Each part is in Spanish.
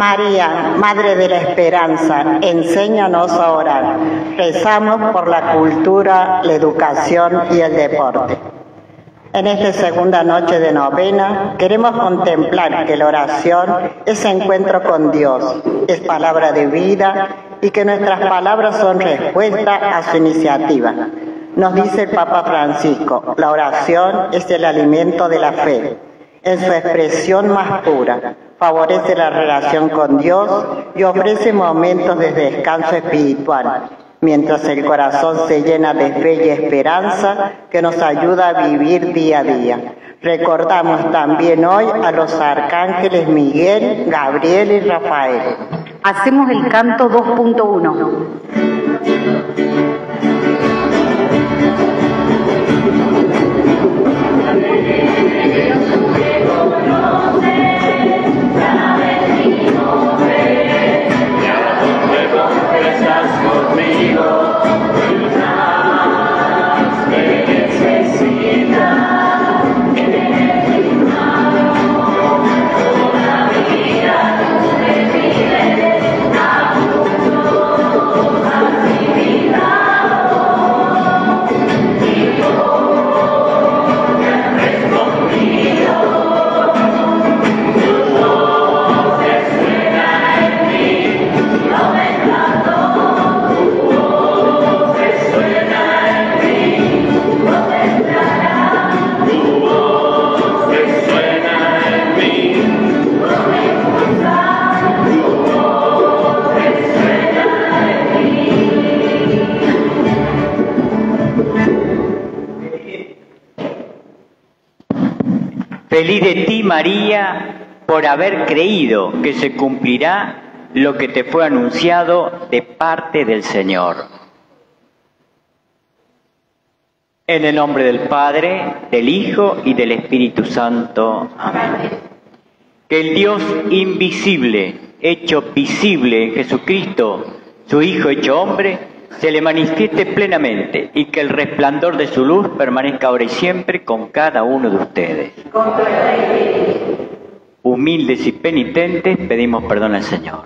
María, Madre de la Esperanza, enséñanos a orar. Rezamos por la cultura, la educación y el deporte. En esta segunda noche de novena queremos contemplar que la oración es encuentro con Dios, es palabra de vida y que nuestras palabras son respuesta a su iniciativa. Nos dice el Papa Francisco, la oración es el alimento de la fe, en su expresión más pura. Favorece la relación con Dios y ofrece momentos de descanso espiritual, mientras el corazón se llena de fe y esperanza que nos ayuda a vivir día a día. Recordamos también hoy a los arcángeles Miguel, Gabriel y Rafael. Hacemos el canto 2.1. Feliz de ti, María, por haber creído que se cumplirá lo que te fue anunciado de parte del Señor. En el nombre del Padre, del Hijo y del Espíritu Santo. Amén. Que el Dios invisible, hecho visible en Jesucristo, su Hijo hecho hombre, se le manifieste plenamente y que el resplandor de su luz permanezca ahora y siempre con cada uno de ustedes. Humildes y penitentes, pedimos perdón al Señor.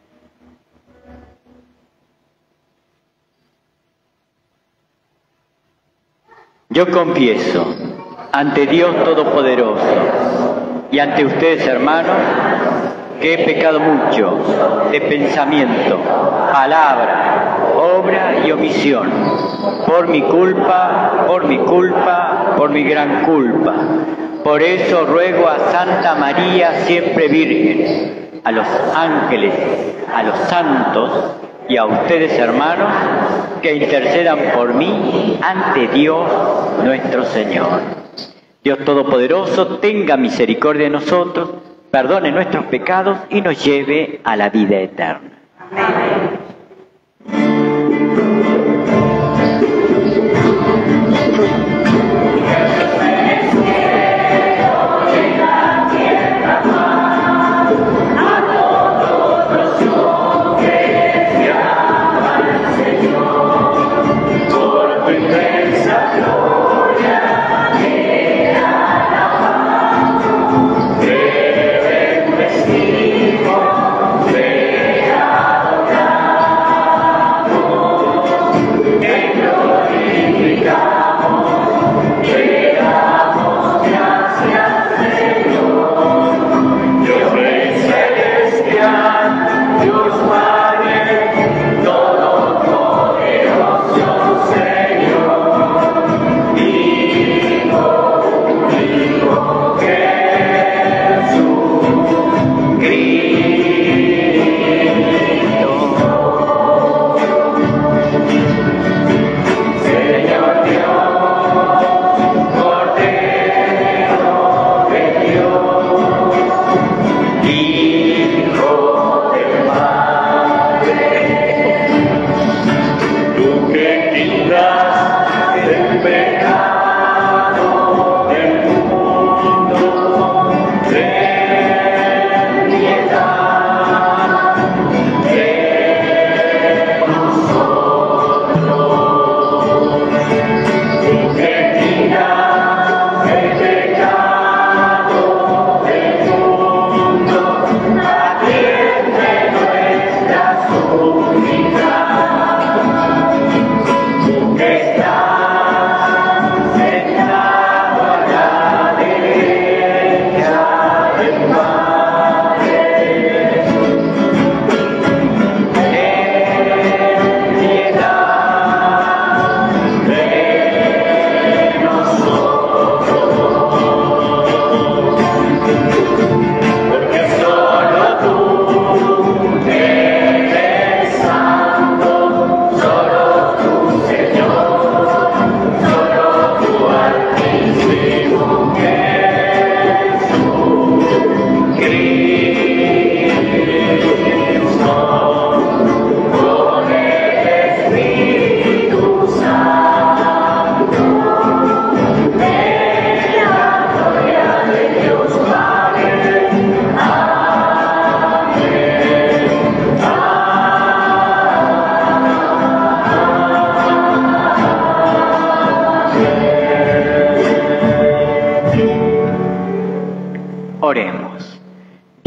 Yo confieso ante Dios Todopoderoso y ante ustedes, hermanos, que he pecado mucho de pensamiento, palabra, obra y omisión, por mi culpa, por mi gran culpa. Por eso ruego a Santa María, siempre Virgen, a los ángeles, a los santos y a ustedes, hermanos, que intercedan por mí ante Dios nuestro Señor. Dios Todopoderoso, tenga misericordia de nosotros, perdone nuestros pecados y nos lleve a la vida eterna. Amén.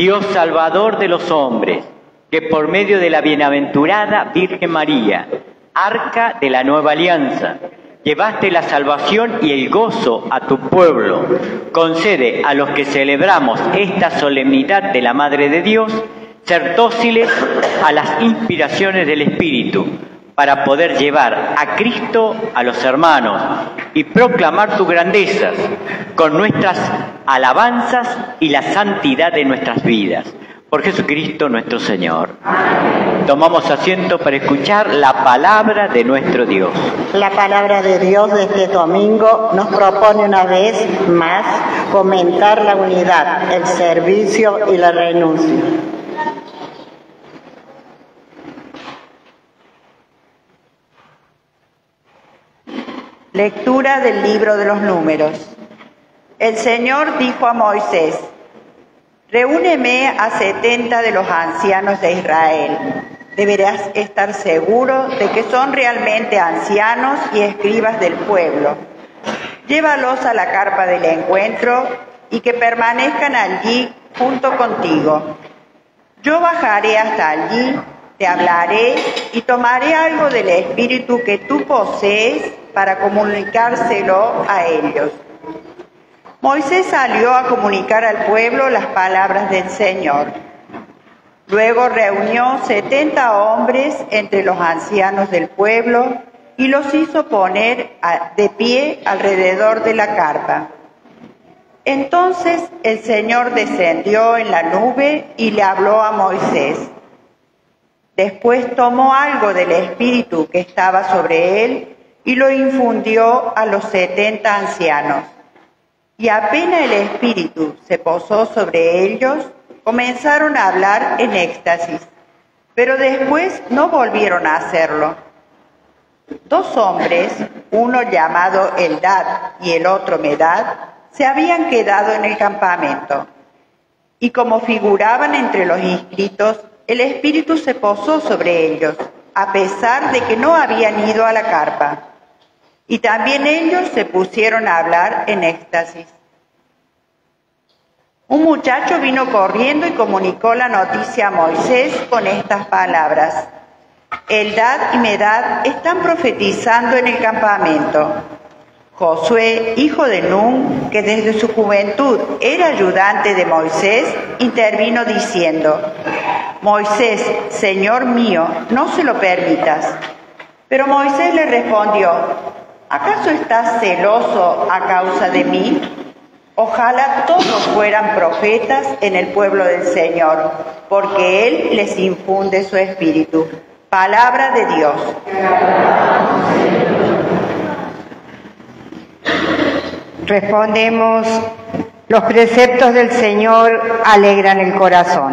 Dios Salvador de los hombres, que por medio de la bienaventurada Virgen María, arca de la nueva alianza, llevaste la salvación y el gozo a tu pueblo. Concede a los que celebramos esta solemnidad de la Madre de Dios ser dóciles a las inspiraciones del Espíritu, para poder llevar a Cristo a los hermanos y proclamar tus grandezas con nuestras alabanzas y la santidad de nuestras vidas. Por Jesucristo nuestro Señor. Tomamos asiento para escuchar la palabra de nuestro Dios. La palabra de Dios de este domingo nos propone una vez más fomentar la unidad, el servicio y la renuncia. Lectura del libro de los Números. El Señor dijo a Moisés: reúneme a 70 de los ancianos de Israel. Deberás estar seguro de que son realmente ancianos y escribas del pueblo. Llévalos a la carpa del encuentro y que permanezcan allí junto contigo. Yo bajaré hasta allí, te hablaré y tomaré algo del espíritu que tú posees para comunicárselo a ellos. Moisés salió a comunicar al pueblo las palabras del Señor. Luego reunió 70 hombres entre los ancianos del pueblo y los hizo poner de pie alrededor de la carpa. Entonces el Señor descendió en la nube y le habló a Moisés. Después tomó algo del espíritu que estaba sobre él y lo infundió a los 70 ancianos. Y apenas el espíritu se posó sobre ellos, comenzaron a hablar en éxtasis, pero después no volvieron a hacerlo. 2 hombres, uno llamado Eldad y el otro Medad, se habían quedado en el campamento. Y como figuraban entre los inscritos, el espíritu se posó sobre ellos, a pesar de que no habían ido a la carpa. Y también ellos se pusieron a hablar en éxtasis. Un muchacho vino corriendo y comunicó la noticia a Moisés con estas palabras: Eldad y Medad están profetizando en el campamento. Josué, hijo de Nun, que desde su juventud era ayudante de Moisés, intervino diciendo: Moisés, Señor mío, no se lo permitas. Pero Moisés le respondió: ¿acaso estás celoso a causa de mí? Ojalá todos fueran profetas en el pueblo del Señor, porque Él les infunde su espíritu. Palabra de Dios. Respondemos: los preceptos del Señor alegran el corazón.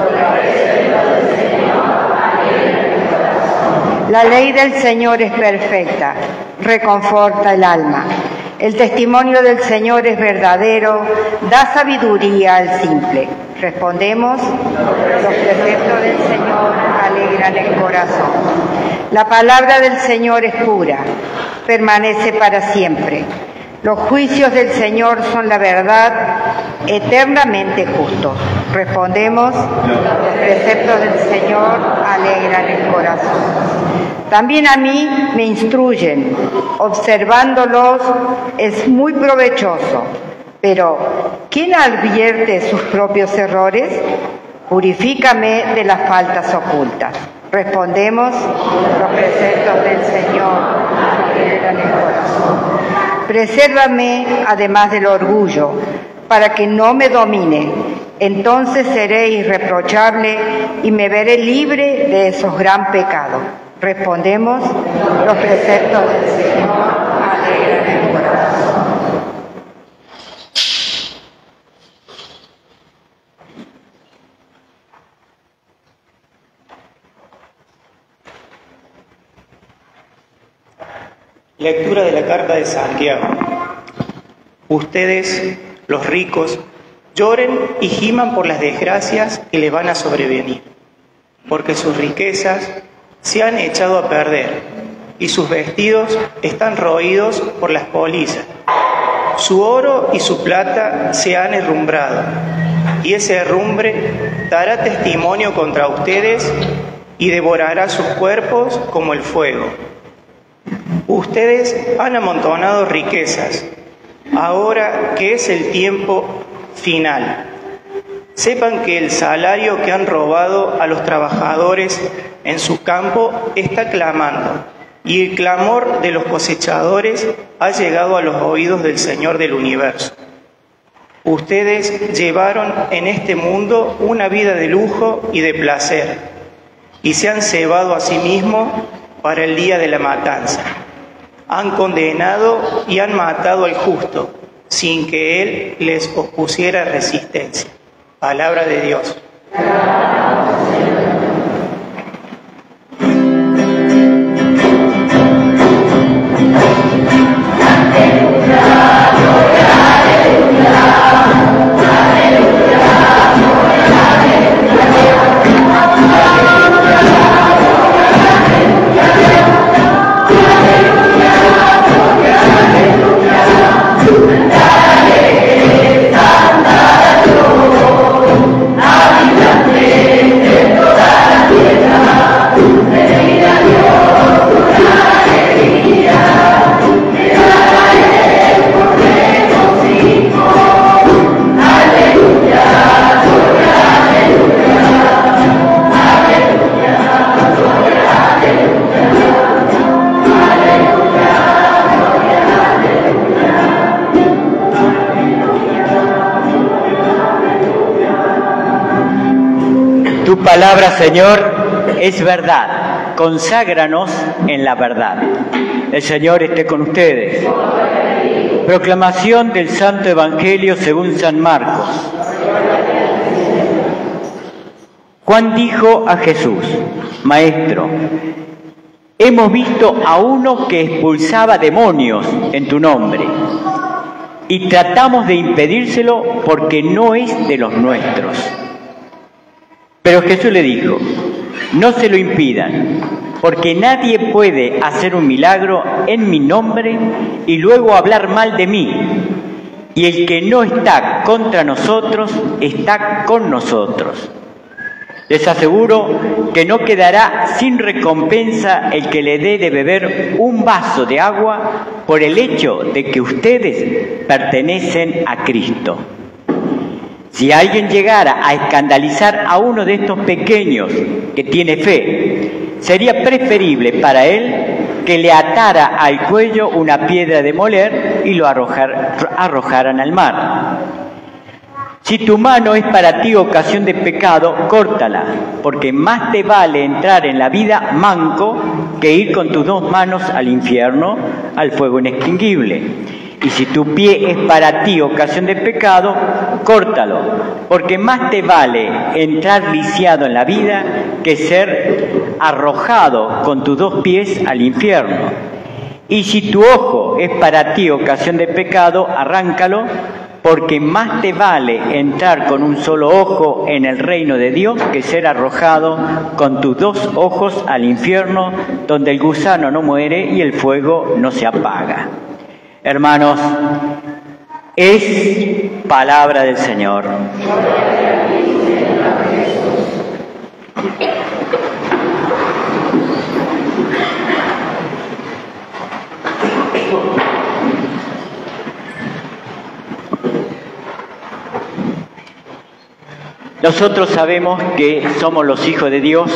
La ley del Señor es perfecta, reconforta el alma. El testimonio del Señor es verdadero, da sabiduría al simple. Respondemos: los preceptos del Señor alegran el corazón. La palabra del Señor es pura, permanece para siempre. Los juicios del Señor son la verdad, eternamente justos. Respondemos: los preceptos del Señor alegran el corazón. También a mí me instruyen, observándolos es muy provechoso. Pero, ¿quién advierte sus propios errores? Purifícame de las faltas ocultas. Respondemos: los preceptos del Señor alegran el corazón. Presérvame además del orgullo, para que no me domine. Entonces seré irreprochable y me veré libre de esos gran pecados. Respondemos: los preceptos del Señor alegran el corazón. Lectura de la carta de Santiago. Ustedes, los ricos, lloren y giman por las desgracias que les van a sobrevenir, porque sus riquezas se han echado a perder y sus vestidos están roídos por las polillas. Su oro y su plata se han herrumbrado y esa herrumbre dará testimonio contra ustedes y devorará sus cuerpos como el fuego. Ustedes han amontonado riquezas, ahora que es el tiempo final. Sepan que el salario que han robado a los trabajadores en su campo está clamando, y el clamor de los cosechadores ha llegado a los oídos del Señor del universo. Ustedes llevaron en este mundo una vida de lujo y de placer, y se han cebado a sí mismos para el día de la matanza. Han condenado y han matado al justo, sin que él les opusiera resistencia. Palabra de Dios. Tu palabra, Señor, es verdad. Conságranos en la verdad. El Señor esté con ustedes. Proclamación del Santo Evangelio según San Marcos. Juan dijo a Jesús: Maestro, hemos visto a uno que expulsaba demonios en tu nombre y tratamos de impedírselo porque no es de los nuestros. Pero Jesús le dijo: no se lo impidan, porque nadie puede hacer un milagro en mi nombre y luego hablar mal de mí. Y el que no está contra nosotros, está con nosotros. Les aseguro que no quedará sin recompensa el que le dé de beber un vaso de agua por el hecho de que ustedes pertenecen a Cristo. Si alguien llegara a escandalizar a uno de estos pequeños que tiene fe, sería preferible para él que le atara al cuello una piedra de moler y lo arrojaran al mar. Si tu mano es para ti ocasión de pecado, córtala, porque más te vale entrar en la vida manco que ir con tus dos manos al infierno, al fuego inextinguible. Y si tu pie es para ti ocasión de pecado, córtalo, porque más te vale entrar lisiado en la vida que ser arrojado con tus dos pies al infierno. Y si tu ojo es para ti ocasión de pecado, arráncalo, porque más te vale entrar con un solo ojo en el reino de Dios que ser arrojado con tus dos ojos al infierno, donde el gusano no muere y el fuego no se apaga. Hermanos, es palabra del Señor. Nosotros sabemos que somos los hijos de Dios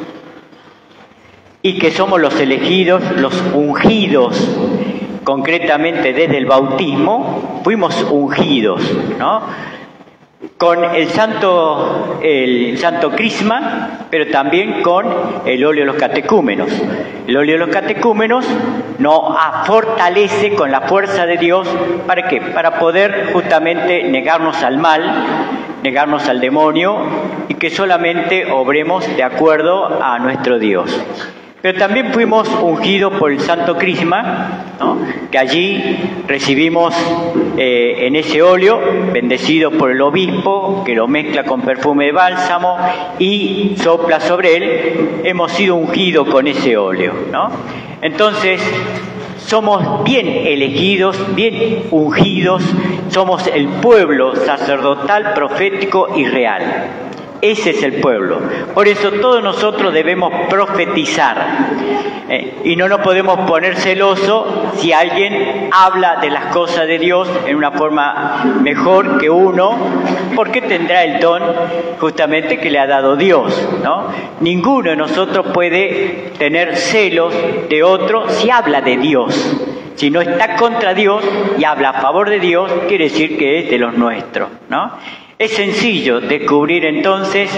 y que somos los elegidos, los ungidos. Concretamente desde el bautismo fuimos ungidos, ¿no? Con el santo crisma, pero también con el óleo de los catecúmenos. El óleo de los catecúmenos nos fortalece con la fuerza de Dios. ¿Para qué? Para poder justamente negarnos al mal, negarnos al demonio y que solamente obremos de acuerdo a nuestro Dios. Pero también fuimos ungidos por el Santo Crisma, ¿no? Que allí recibimos en ese óleo, bendecido por el obispo, que lo mezcla con perfume de bálsamo y sopla sobre él, hemos sido ungidos con ese óleo, ¿no? Entonces, somos bien elegidos, bien ungidos, somos el pueblo sacerdotal, profético y real. Ese es el pueblo. Por eso todos nosotros debemos profetizar. Y no nos podemos poner celosos si alguien habla de las cosas de Dios en una forma mejor que uno, porque tendrá el don justamente que le ha dado Dios, ¿no? Ninguno de nosotros puede tener celos de otro si habla de Dios. Si no está contra Dios y habla a favor de Dios, quiere decir que es de los nuestros, ¿no? Es sencillo descubrir entonces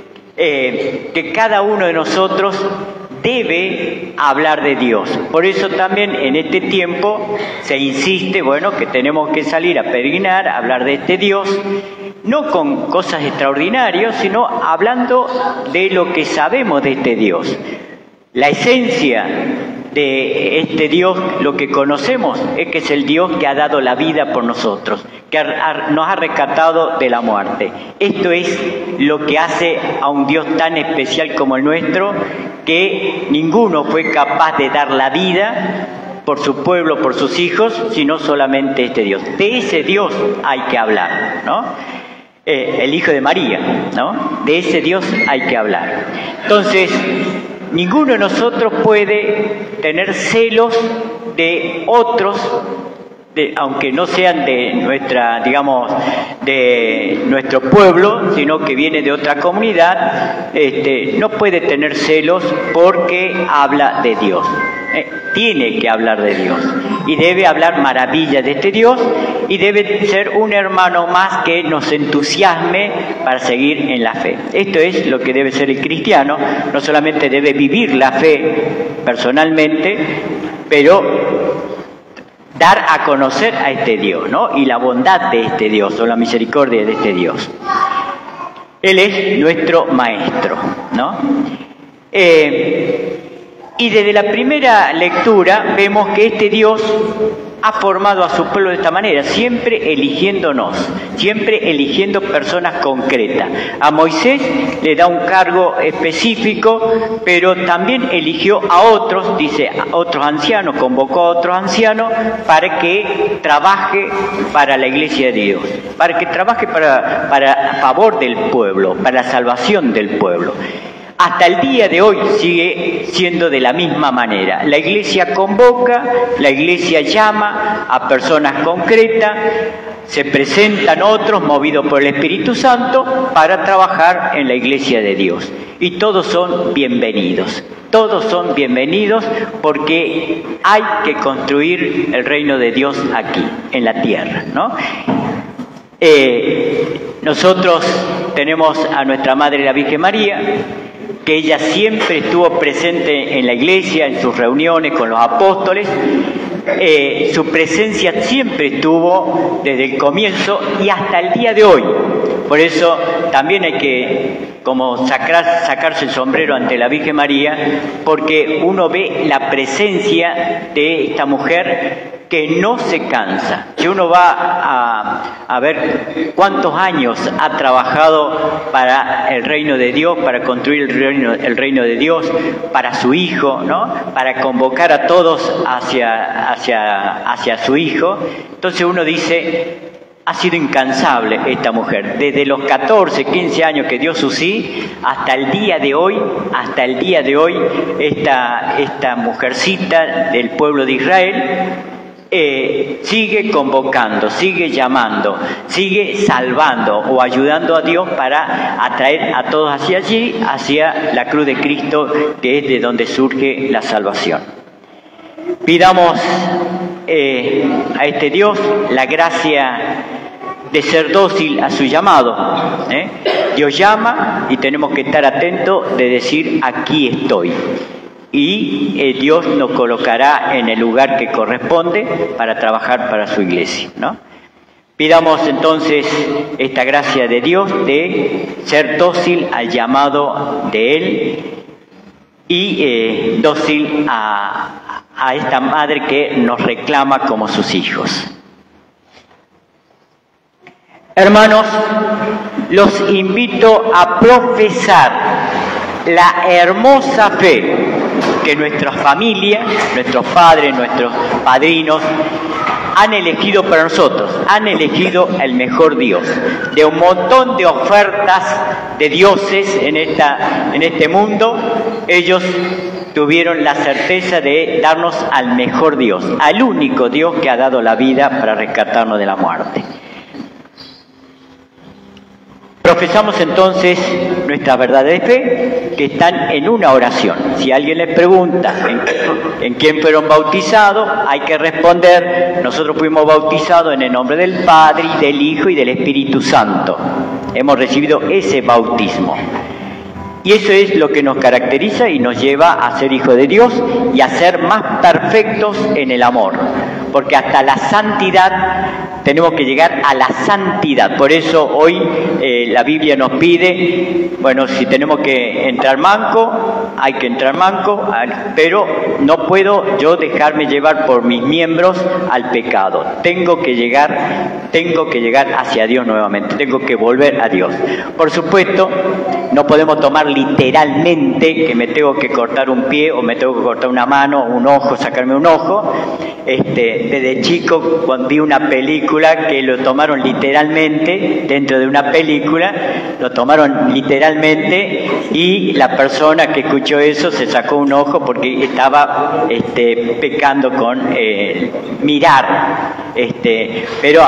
que cada uno de nosotros debe hablar de Dios. Por eso también en este tiempo se insiste, bueno, que tenemos que salir a peregrinar, a hablar de este Dios, no con cosas extraordinarias, sino hablando de lo que sabemos de este Dios. La esencia de este Dios, lo que conocemos, es que es el Dios que ha dado la vida por nosotros, que nos ha rescatado de la muerte. Esto es lo que hace a un Dios tan especial como el nuestro, que ninguno fue capaz de dar la vida por su pueblo, por sus hijos, sino solamente este Dios. De ese Dios hay que hablar, ¿no? El Hijo de María, ¿no? De ese Dios hay que hablar. Entonces, ninguno de nosotros puede tener celos de otros, aunque no sean de nuestra, digamos, de nuestro pueblo, sino que viene de otra comunidad. No puede tener celos porque habla de Dios. Tiene que hablar de Dios y debe hablar maravillas de este Dios y debe ser un hermano más que nos entusiasme para seguir en la fe. Esto es lo que debe ser el cristiano. No solamente debe vivir la fe personalmente, pero dar a conocer a este Dios, ¿no? Y la bondad de este Dios o la misericordia de este Dios. Él es nuestro maestro, ¿no? Y desde la primera lectura vemos que este Dios ha formado a su pueblo de esta manera, siempre eligiéndonos, siempre eligiendo personas concretas. A Moisés le da un cargo específico, pero también eligió a otros, dice, a otros ancianos, convocó a otros ancianos para que trabaje para la iglesia de Dios, para que trabaje para a favor del pueblo, para la salvación del pueblo. Hasta el día de hoy sigue siendo de la misma manera. La iglesia convoca, la iglesia llama a personas concretas, se presentan otros movidos por el Espíritu Santo para trabajar en la iglesia de Dios. Y todos son bienvenidos. Todos son bienvenidos porque hay que construir el reino de Dios aquí, en la tierra, ¿no? Nosotros tenemos a nuestra Madre la Virgen María, que ella siempre estuvo presente en la iglesia, en sus reuniones con los apóstoles. Su presencia siempre estuvo desde el comienzo y hasta el día de hoy. Por eso también hay que como sacarse el sombrero ante la Virgen María, porque uno ve la presencia de esta mujer que no se cansa. Si uno va a ver cuántos años ha trabajado para el reino de Dios, para construir el reino de Dios, para su Hijo, ¿no? Para convocar a todos hacia su Hijo, entonces uno dice, ha sido incansable esta mujer. Desde los 14, 15 años que dio su sí, hasta el día de hoy, esta mujercita del pueblo de Israel, sigue convocando, sigue llamando, sigue salvando o ayudando a Dios para atraer a todos hacia allí, hacia la cruz de Cristo, que es de donde surge la salvación. Pidamos a este Dios la gracia de ser dócil a su llamado. Dios llama y tenemos que estar atentos de decir, aquí estoy. Y Dios nos colocará en el lugar que corresponde para trabajar para su iglesia, ¿no? Pidamos entonces esta gracia de Dios de ser dócil al llamado de Él y dócil a esta madre que nos reclama como sus hijos. Hermanos, los invito a profesar la hermosa fe que nuestras familias, nuestros padres, nuestros padrinos, han elegido para nosotros, han elegido el mejor Dios. De un montón de ofertas de dioses en este mundo, ellos tuvieron la certeza de darnos al mejor Dios, al único Dios que ha dado la vida para rescatarnos de la muerte. Profesamos entonces nuestra verdadera fe, que están en una oración. Si alguien les pregunta en quién fueron bautizados, hay que responder: nosotros fuimos bautizados en el nombre del Padre, y del Hijo y del Espíritu Santo. Hemos recibido ese bautismo. Y eso es lo que nos caracteriza y nos lleva a ser hijos de Dios y a ser más perfectos en el amor. Porque hasta la santidad, tenemos que llegar a la santidad. Por eso hoy la Biblia nos pide, bueno, si tenemos que entrar manco, hay que entrar manco, pero no puedo yo dejarme llevar por mis miembros al pecado. Tengo que llegar hacia Dios nuevamente, tengo que volver a Dios. Por supuesto, no podemos tomar literalmente que me tengo que cortar un pie o me tengo que cortar una mano, un ojo, sacarme un ojo. Desde chico, cuando vi una película que lo tomaron literalmente, dentro de una película, lo tomaron literalmente y la persona que escuchó eso se sacó un ojo porque estaba pecando con mirar. Pero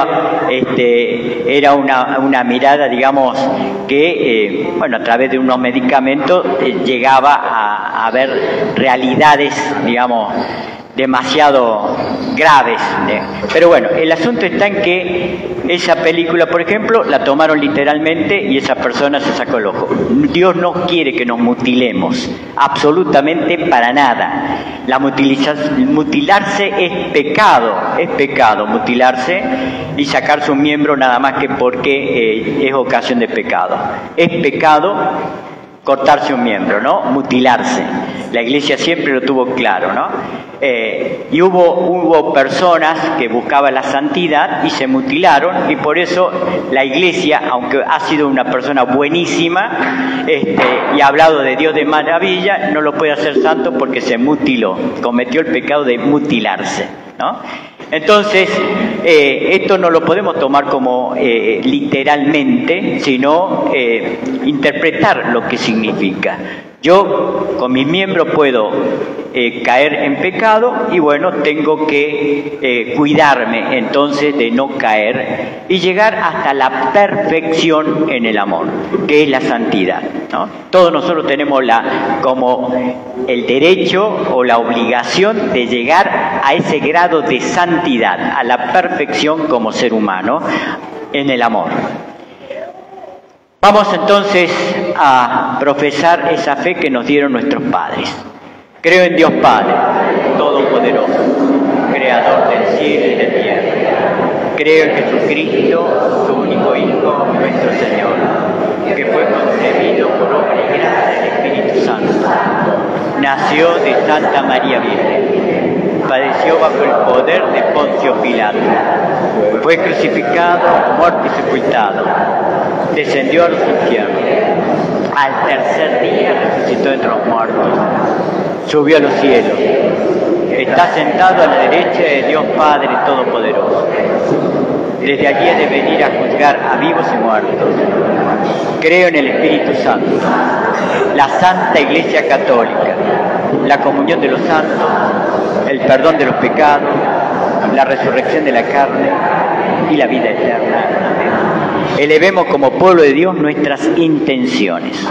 era una mirada, digamos, que a través de unos medicamentos llegaba a ver realidades, digamos, demasiado graves. Pero bueno, el asunto está en que esa película, por ejemplo, la tomaron literalmente y esa persona se sacó el ojo. Dios no quiere que nos mutilemos, absolutamente para nada. Mutilarse es pecado mutilarse y sacarse un miembro nada más que porque es ocasión de pecado. Es pecado cortarse un miembro, ¿no? Mutilarse. La Iglesia siempre lo tuvo claro, ¿no? Y hubo personas que buscaban la santidad y se mutilaron, y por eso la Iglesia, aunque ha sido una persona buenísima y ha hablado de Dios de maravilla, no lo puede hacer santo porque se mutiló, cometió el pecado de mutilarse, ¿no? Entonces, esto no lo podemos tomar como literalmente, sino interpretar lo que significa. Yo con mis miembros puedo caer en pecado y bueno, tengo que cuidarme entonces de no caer y llegar hasta la perfección en el amor, que es la santidad, ¿no? Todos nosotros tenemos como el derecho o la obligación de llegar a ese grado de santidad, a la perfección como ser humano en el amor. Vamos entonces a profesar esa fe que nos dieron nuestros padres. Creo en Dios Padre, Todopoderoso, Creador del cielo y de la tierra. Creo en Jesucristo, su único Hijo, nuestro Señor, que fue concebido por obra y gracia del Espíritu Santo. Nació de Santa María Virgen. Padeció bajo el poder de Poncio Pilato. Fue crucificado, muerto y sepultado. Descendió a los infiernos. Al tercer día resucitó entre los muertos. Subió a los cielos. Está sentado a la derecha de Dios Padre Todopoderoso. Desde allí ha de venir a juzgar a vivos y muertos. Creo en el Espíritu Santo, la Santa Iglesia Católica, la comunión de los santos, el perdón de los pecados, la resurrección de la carne y la vida eterna. Elevemos como pueblo de Dios nuestras intenciones.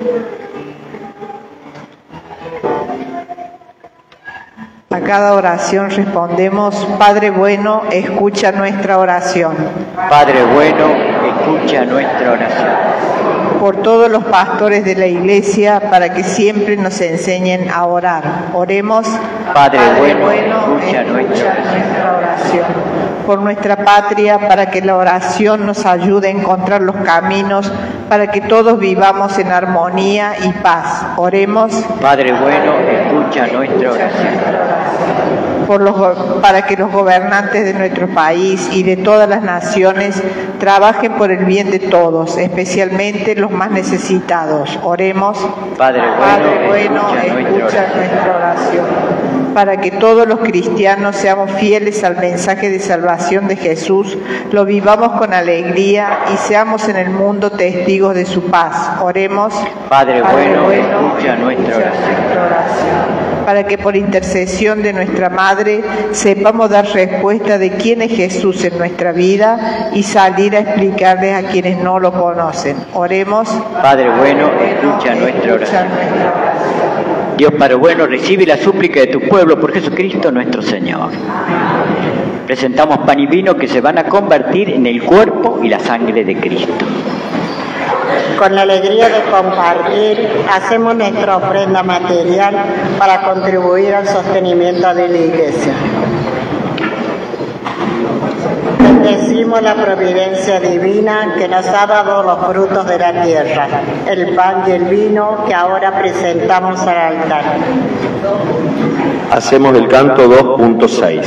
A cada oración respondemos: Padre bueno, escucha nuestra oración. Padre bueno, escucha nuestra oración. Por todos los pastores de la Iglesia, para que siempre nos enseñen a orar. Oremos. Padre bueno, escucha nuestra oración. Por nuestra patria, para que la oración nos ayude a encontrar los caminos, para que todos vivamos en armonía y paz. Oremos. Padre bueno, escucha nuestra oración. para que los gobernantes de nuestro país y de todas las naciones trabajen por el bien de todos, especialmente los más necesitados. Oremos. Padre bueno, escucha nuestra oración. Para que todos los cristianos seamos fieles al mensaje de salvación de Jesús, lo vivamos con alegría y seamos en el mundo testigos de su paz. Oremos. Padre bueno, escucha nuestra oración. Para que por intercesión de nuestra Madre sepamos dar respuesta de quién es Jesús en nuestra vida y salir a explicarles a quienes no lo conocen. Oremos. Padre bueno, escucha nuestra oración. Dios Padre bueno, recibe la súplica de tu pueblo por Jesucristo nuestro Señor. Presentamos pan y vino que se van a convertir en el cuerpo y la sangre de Cristo. Con la alegría de compartir, hacemos nuestra ofrenda material para contribuir al sostenimiento de la Iglesia. Bendecimos la providencia divina que nos ha dado los frutos de la tierra, el pan y el vino que ahora presentamos al altar. Hacemos el canto 2.6.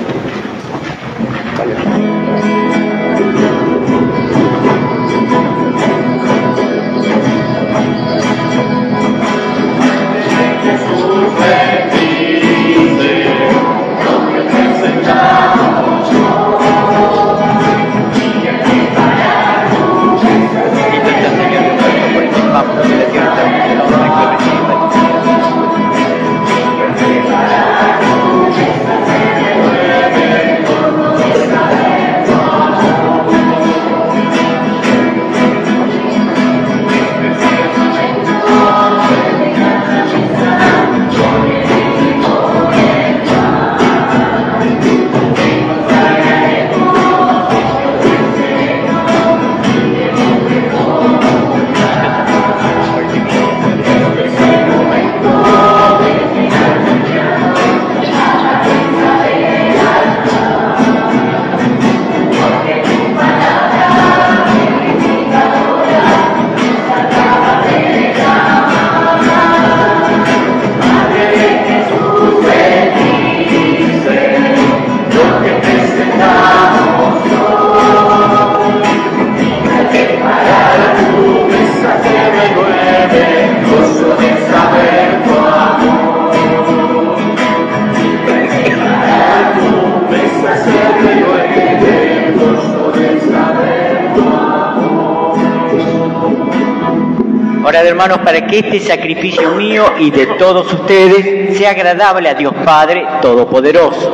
Orad, hermanos, para que este sacrificio mío y de todos ustedes sea agradable a Dios Padre Todopoderoso.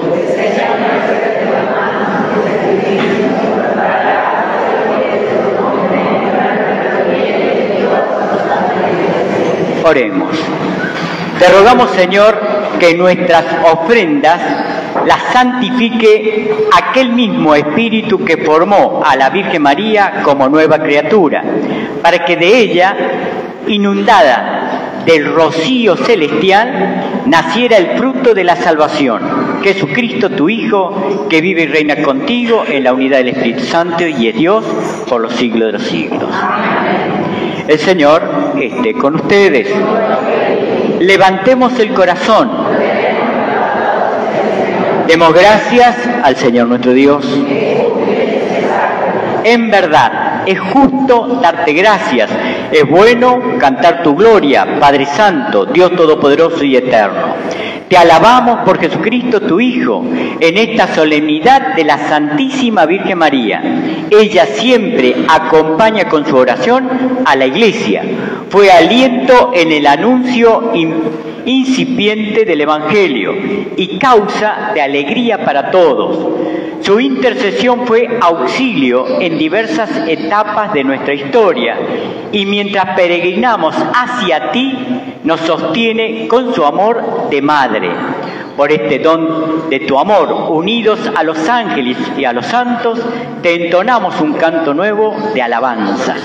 Oremos. Te rogamos, Señor, que nuestras ofrendas las santifique aquel mismo Espíritu que formó a la Virgen María como nueva criatura, para que de ella, inundada del rocío celestial, naciera el fruto de la salvación, Jesucristo tu Hijo, que vive y reina contigo en la unidad del Espíritu Santo y es Dios por los siglos de los siglos. El Señor esté con ustedes. Levantemos el corazón. Demos gracias al Señor nuestro Dios. En verdad, es justo darte gracias. Es bueno cantar tu gloria, Padre Santo, Dios Todopoderoso y Eterno. Te alabamos por Jesucristo tu Hijo, en esta solemnidad de la Santísima Virgen María. Ella siempre acompaña con su oración a la Iglesia. Fue aliento en el anuncio incipiente del Evangelio y causa de alegría para todos. Su intercesión fue auxilio en diversas etapas de nuestra historia y mientras peregrinamos hacia ti, nos sostiene con su amor de madre. Por este don de tu amor, unidos a los ángeles y a los santos, te entonamos un canto nuevo de alabanza.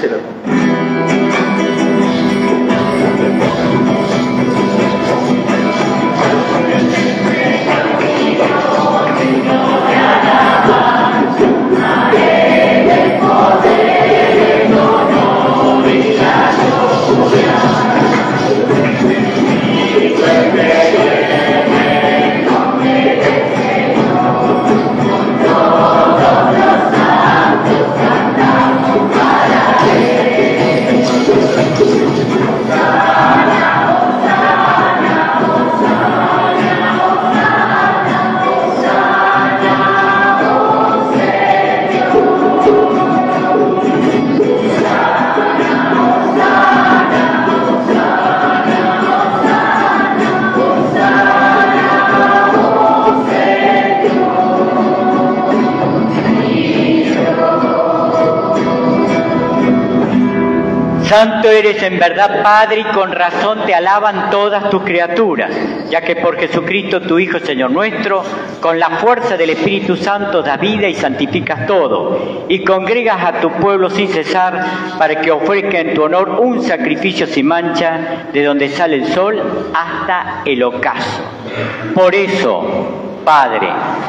Santo eres en verdad, Padre, y con razón te alaban todas tus criaturas, ya que por Jesucristo, tu Hijo, Señor nuestro, con la fuerza del Espíritu Santo das vida y santificas todo, y congregas a tu pueblo sin cesar, para que ofrezca en tu honor un sacrificio sin mancha, de donde sale el sol hasta el ocaso. Por eso, Padre,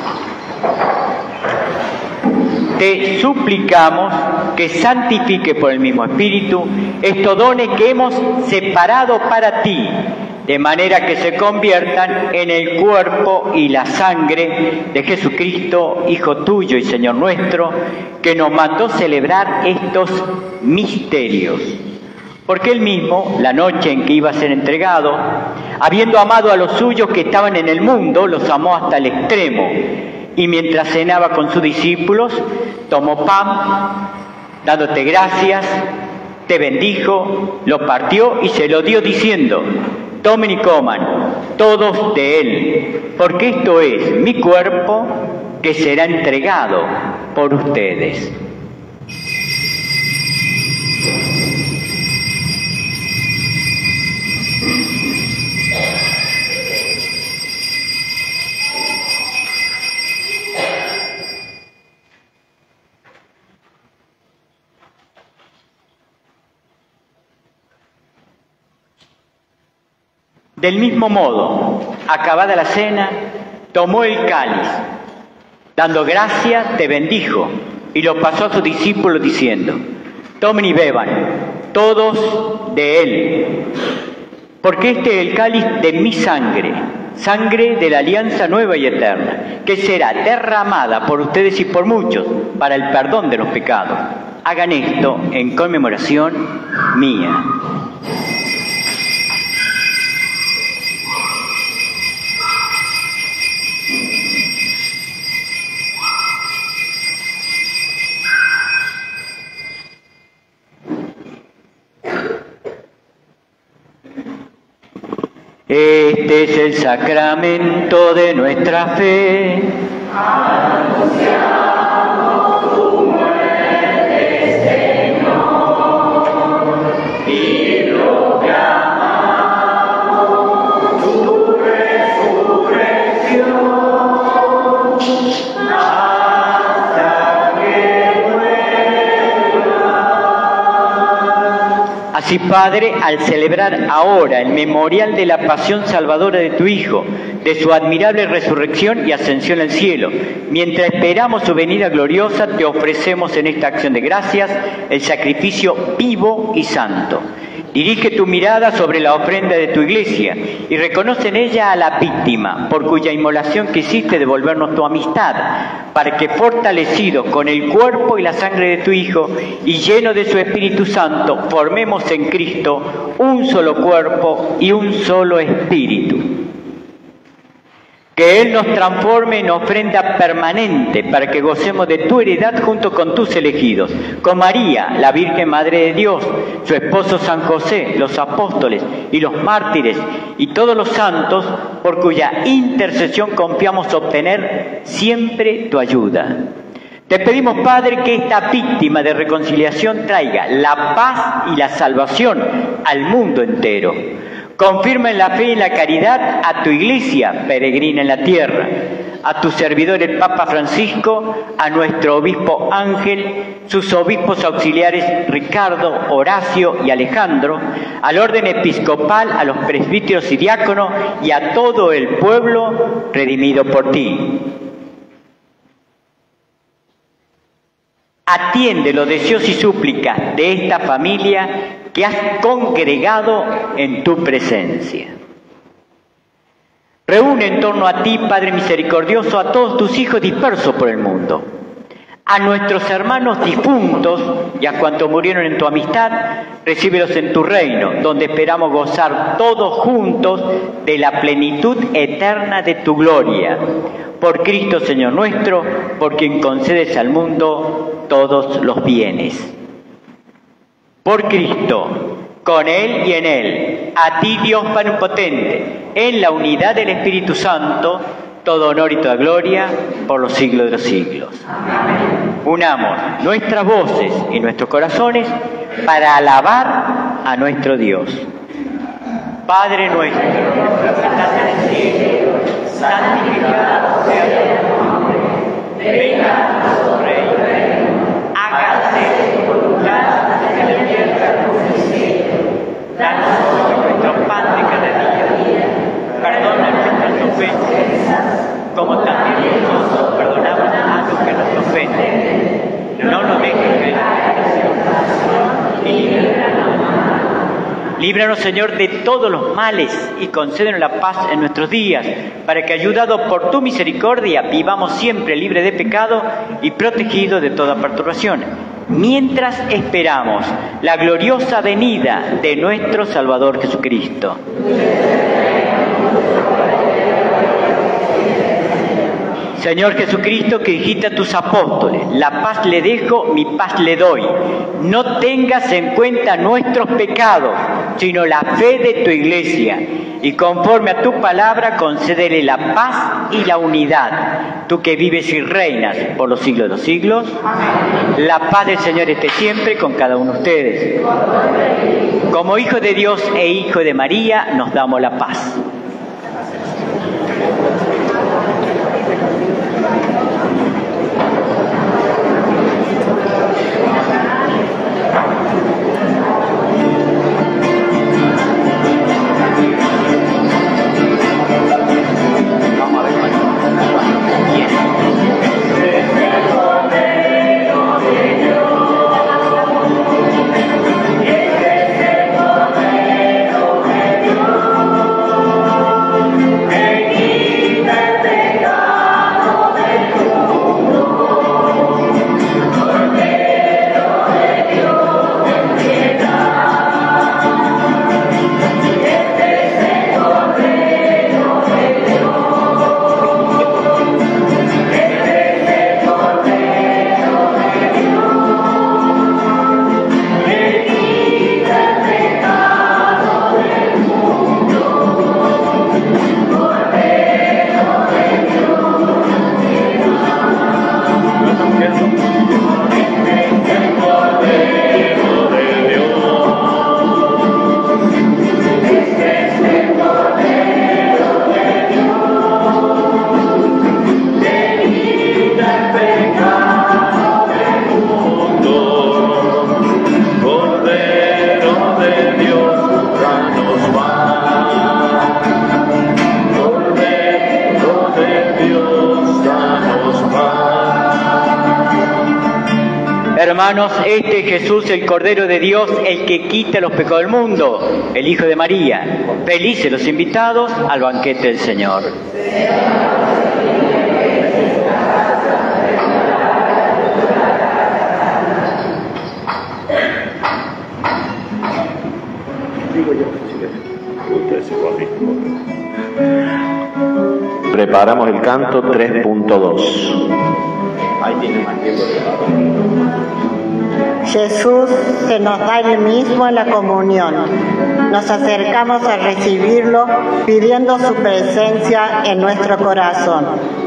te suplicamos que santifique por el mismo Espíritu estos dones que hemos separado para ti, de manera que se conviertan en el cuerpo y la sangre de Jesucristo, Hijo tuyo y Señor nuestro, que nos mandó celebrar estos misterios. Porque él mismo, la noche en que iba a ser entregado, habiendo amado a los suyos que estaban en el mundo, los amó hasta el extremo. Y mientras cenaba con sus discípulos, tomó pan, dándote gracias, te bendijo, lo partió y se lo dio diciendo: tomen y coman todos de él, porque esto es mi cuerpo que será entregado por ustedes. Del mismo modo, acabada la cena, tomó el cáliz, dando gracias, te bendijo, y lo pasó a sus discípulos diciendo: tomen y beban, todos de él, porque este es el cáliz de mi sangre, sangre de la alianza nueva y eterna, que será derramada por ustedes y por muchos para el perdón de los pecados. Hagan esto en conmemoración mía. Este es el sacramento de nuestra fe. Anunciamos tu muerte, Señor, y proclamamos tu resurrección hasta que vuelvas. Así, Padre, al celebrar ahora el memorial de la pasión salvadora de tu Hijo, de su admirable resurrección y ascensión al cielo, mientras esperamos su venida gloriosa, te ofrecemos en esta acción de gracias el sacrificio vivo y santo. Dirige tu mirada sobre la ofrenda de tu iglesia y reconoce en ella a la víctima, por cuya inmolación quisiste devolvernos tu amistad, para que, fortalecidos con el cuerpo y la sangre de tu Hijo y lleno de su Espíritu Santo, formemos en Cristo un solo cuerpo y un solo espíritu. Que Él nos transforme en ofrenda permanente para que gocemos de tu heredad junto con tus elegidos, con María, la Virgen Madre de Dios, su esposo San José, los apóstoles y los mártires y todos los santos, por cuya intercesión confiamos obtener siempre tu ayuda. Te pedimos, Padre, que esta víctima de reconciliación traiga la paz y la salvación al mundo entero. Confirma en la fe y en la caridad a tu iglesia peregrina en la tierra, a tu servidor el Papa Francisco, a nuestro obispo Ángel, sus obispos auxiliares Ricardo, Horacio y Alejandro, al orden episcopal, a los presbíteros y diáconos y a todo el pueblo redimido por ti. Atiende los deseos y súplicas de esta familia que has congregado en tu presencia. Reúne en torno a ti, Padre misericordioso, a todos tus hijos dispersos por el mundo, a nuestros hermanos difuntos y a cuantos murieron en tu amistad, recíbelos en tu reino, donde esperamos gozar todos juntos de la plenitud eterna de tu gloria. Por Cristo, Señor nuestro, por quien concedes al mundo todos los bienes. Por Cristo, con Él y en Él, a ti, Dios Padre Potente, en la unidad del Espíritu Santo, todo honor y toda gloria por los siglos de los siglos. Amén. Unamos nuestras voces y nuestros corazones para alabar a nuestro Dios. Padre nuestro, que estás en el cielo, santificado sea tu nombre. Venga tu reino. Hágase tu voluntad en la tierra como en el cielo. Danos hoy nuestro pan de cada día. Perdona nuestras ofensas, como también nosotros perdonamos a los que nos ofenden. No nos dejes caer en la tentación y líbranos. Líbranos, Señor, de todos los males y concédenos la paz en nuestros días, para que, ayudados por tu misericordia, vivamos siempre libres de pecado y protegidos de toda perturbación, mientras esperamos la gloriosa venida de nuestro Salvador Jesucristo. Señor Jesucristo, que dijiste a tus apóstoles, la paz le dejo, mi paz le doy. No tengas en cuenta nuestros pecados, sino la fe de tu iglesia. Y conforme a tu palabra, concédele la paz y la unidad. Tú que vives y reinas por los siglos de los siglos. La paz del Señor esté siempre con cada uno de ustedes. Como hijo de Dios e hijo de María, nos damos la paz. Hermanos, este es Jesús, el Cordero de Dios, el que quita los pecados del mundo, el Hijo de María. Felices los invitados al banquete del Señor. Preparamos el canto 3.2. Ahí tiene más tiempo. Jesús se nos da el mismo en la comunión. Nos acercamos a recibirlo pidiendo su presencia en nuestro corazón.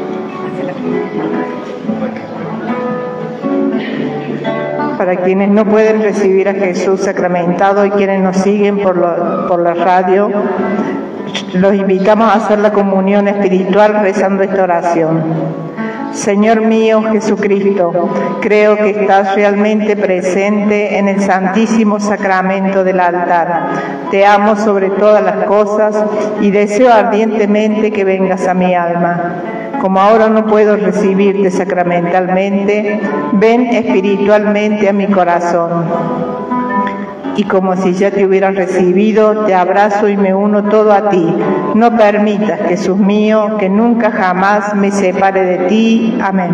Para quienes no pueden recibir a Jesús sacramentado y quienes nos siguen por la radio, los invitamos a hacer la comunión espiritual rezando esta oración. Señor mío Jesucristo, creo que estás realmente presente en el Santísimo Sacramento del altar. Te amo sobre todas las cosas y deseo ardientemente que vengas a mi alma. Como ahora no puedo recibirte sacramentalmente, ven espiritualmente a mi corazón. Y como si ya te hubieras recibido, te abrazo y me uno todo a ti. No permitas, Jesús mío, que nunca jamás me separe de ti. Amén.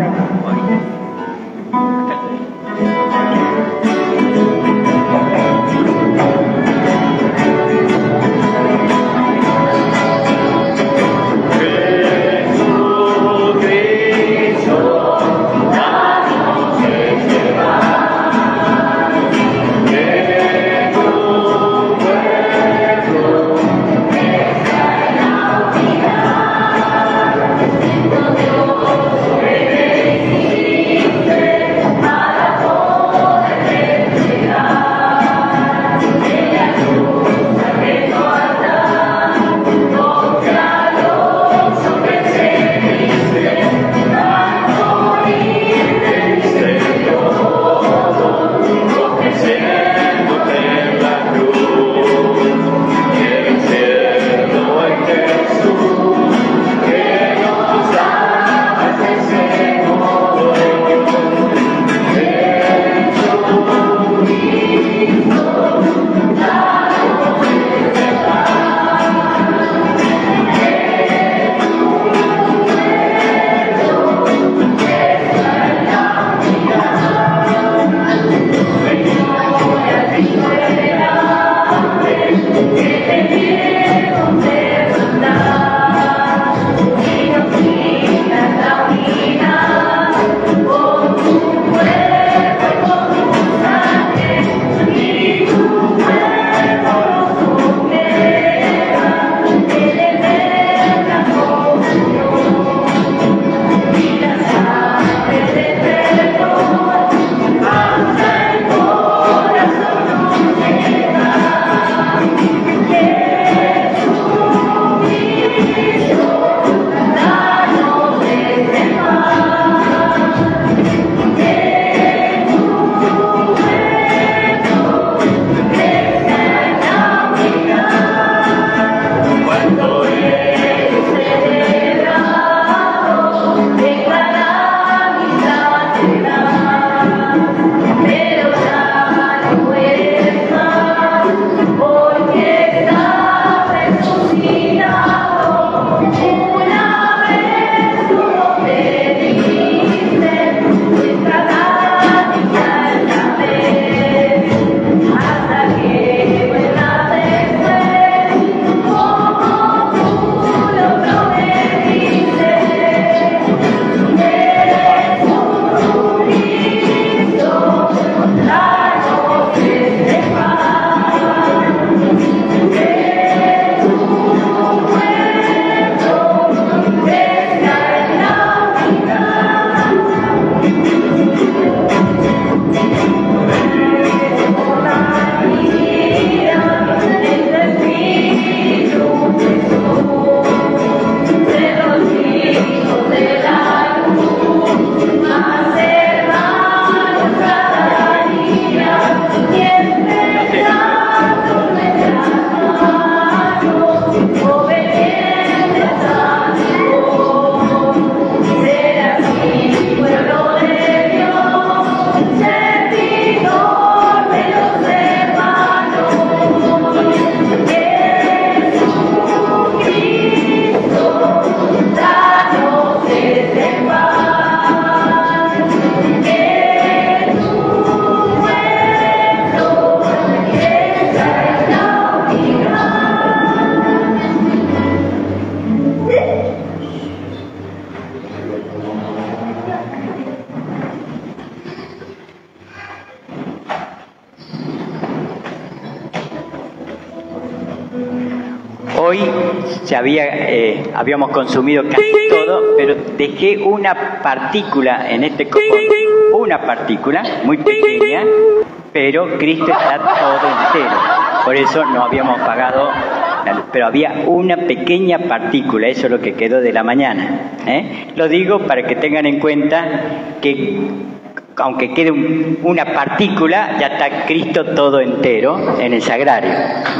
hoy habíamos consumido casi todo, pero dejé una partícula en este copón, una partícula muy pequeña, pero Cristo está todo entero. Por eso no habíamos pagado la luz, pero había una pequeña partícula, eso es lo que quedó de la mañana. Lo digo para que tengan en cuenta que aunque quede una partícula, ya está Cristo todo entero en el sagrario.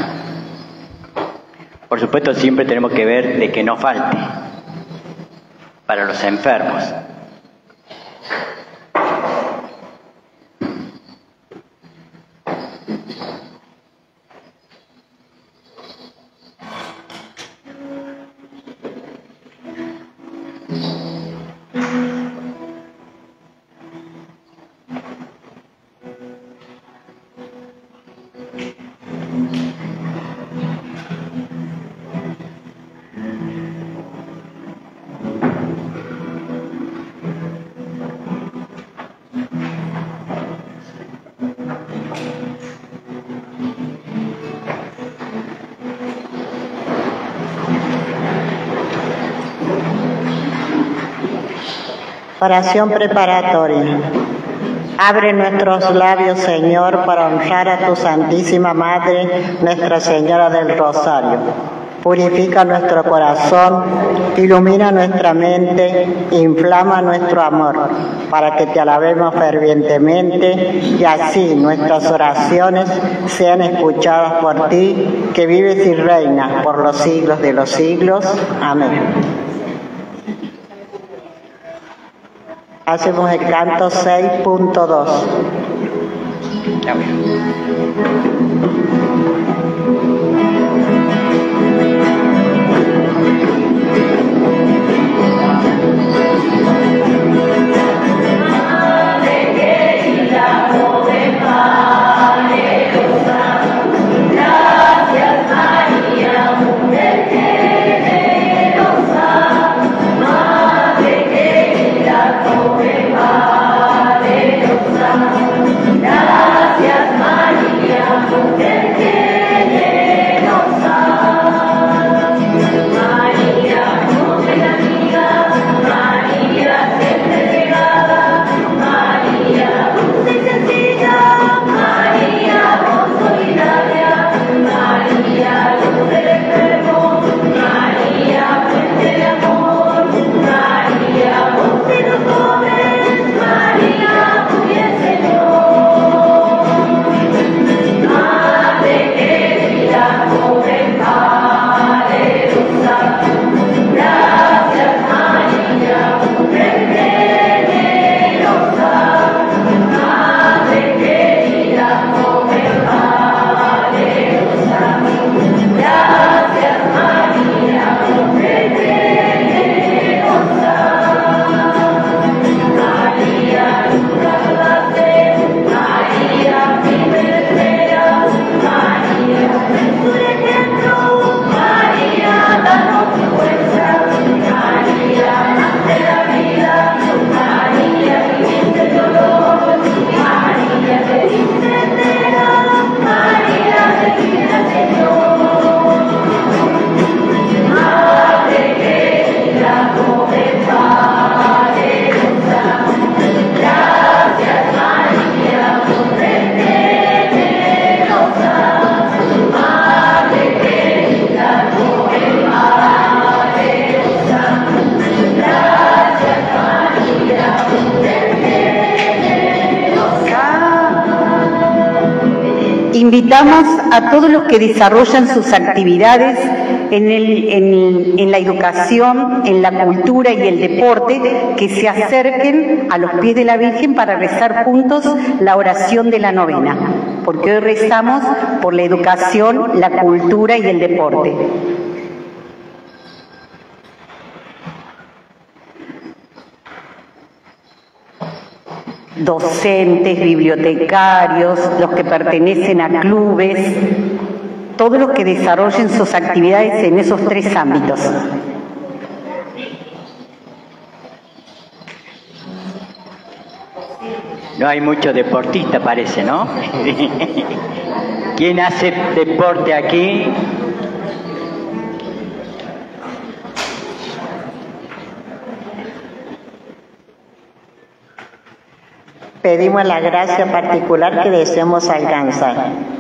Por supuesto, siempre tenemos que ver de que no falte para los enfermos. Oración preparatoria. Abre nuestros labios, Señor, para honrar a tu Santísima Madre, Nuestra Señora del Rosario. Purifica nuestro corazón, ilumina nuestra mente, inflama nuestro amor, para que te alabemos fervientemente y así nuestras oraciones sean escuchadas por ti, que vives y reinas por los siglos de los siglos. Amén. Hacemos el canto 6.2. Invitamos a todos los que desarrollan sus actividades en la educación, en la cultura y el deporte, que se acerquen a los pies de la Virgen para rezar juntos la oración de la novena, porque hoy rezamos por la educación, la cultura y el deporte. Docentes, bibliotecarios, los que pertenecen a clubes, todos los que desarrollen sus actividades en esos tres ámbitos. No hay mucho deportista, parece, ¿no? ¿Quién hace deporte aquí? Pedimos la gracia particular que deseamos alcanzar.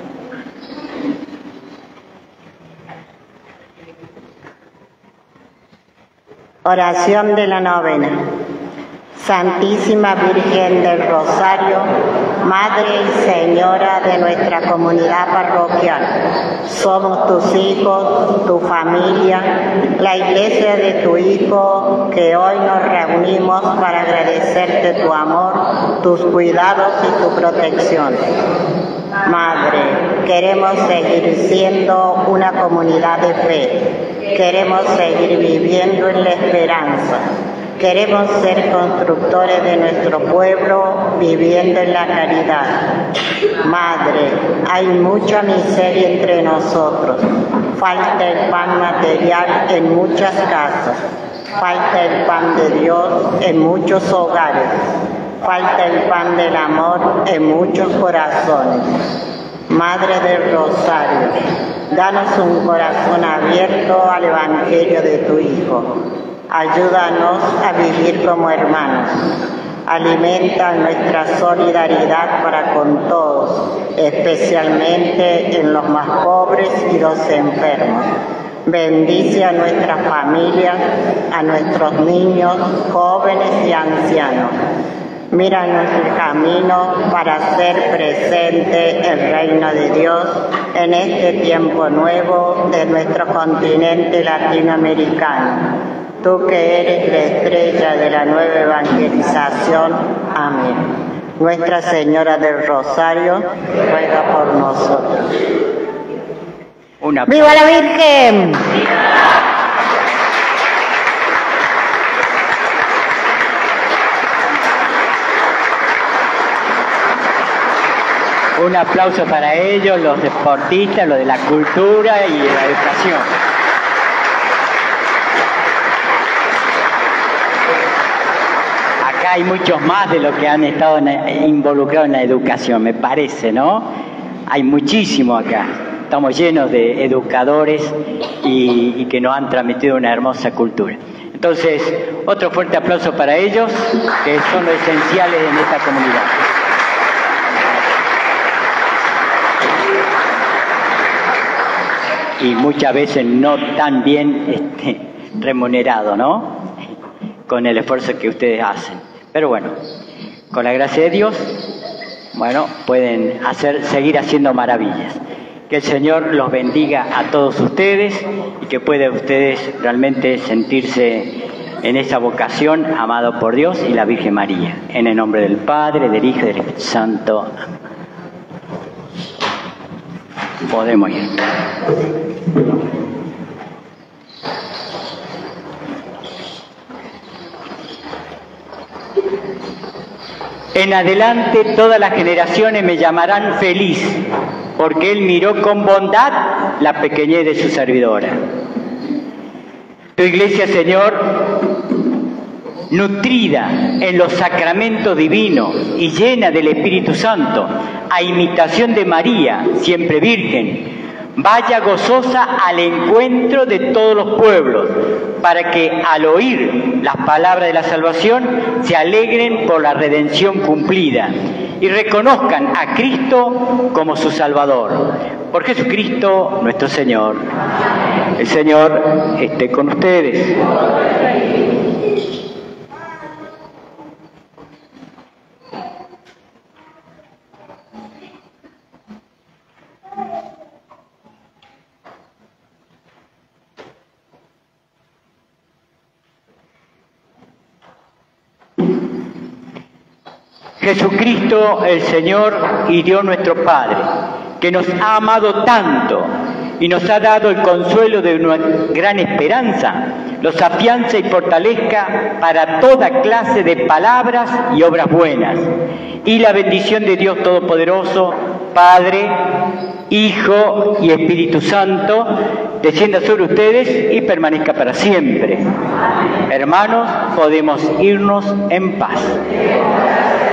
Oración de la novena. Santísima Virgen del Rosario, Madre y Señora de nuestra comunidad parroquial, somos tus hijos, tu familia, la iglesia de tu Hijo, que hoy nos reunimos para agradecerte tu amor, tus cuidados y tu protección. Madre, queremos seguir siendo una comunidad de fe, queremos seguir viviendo en la esperanza. Queremos ser constructores de nuestro pueblo, viviendo en la caridad. Madre, hay mucha miseria entre nosotros. Falta el pan material en muchas casas. Falta el pan de Dios en muchos hogares. Falta el pan del amor en muchos corazones. Madre del Rosario, danos un corazón abierto al Evangelio de tu Hijo. Ayúdanos a vivir como hermanos. Alimenta nuestra solidaridad para con todos, especialmente en los más pobres y los enfermos. Bendice a nuestras familias, a nuestros niños, jóvenes y ancianos. Mira nuestro camino para hacer presente el reino de Dios en este tiempo nuevo de nuestro continente latinoamericano. Tú que eres la estrella de la nueva evangelización. Amén. Nuestra Señora del Rosario, ruega por nosotros. ¡Viva la Virgen! Un aplauso para ellos, los deportistas, los de la cultura y de la educación. Hay muchos más de los que han estado involucrados en la educación, me parece, ¿no? Hay muchísimo acá. Estamos llenos de educadores y que nos han transmitido una hermosa cultura. Entonces, otro fuerte aplauso para ellos, que son los esenciales en esta comunidad. Y muchas veces no tan bien remunerado, ¿no? Con el esfuerzo que ustedes hacen. Pero bueno, con la gracia de Dios, bueno, pueden seguir haciendo maravillas. Que el Señor los bendiga a todos ustedes y que puedan ustedes realmente sentirse en esa vocación amado por Dios y la Virgen María. En el nombre del Padre, del Hijo y del Espíritu Santo. Podemos ir. En adelante todas las generaciones me llamarán feliz, porque Él miró con bondad la pequeñez de su servidora. Tu iglesia, Señor, nutrida en los sacramentos divinos y llena del Espíritu Santo, a imitación de María, siempre virgen, vaya gozosa al encuentro de todos los pueblos, para que al oír las palabras de la salvación se alegren por la redención cumplida y reconozcan a Cristo como su Salvador. Por Jesucristo nuestro Señor. El Señor esté con ustedes. Jesucristo el Señor y Dios nuestro Padre, que nos ha amado tanto y nos ha dado el consuelo de una gran esperanza, los afiance y fortalezca para toda clase de palabras y obras buenas. Y la bendición de Dios Todopoderoso, Padre, Hijo y Espíritu Santo, descienda sobre ustedes y permanezca para siempre. Hermanos, podemos irnos en paz.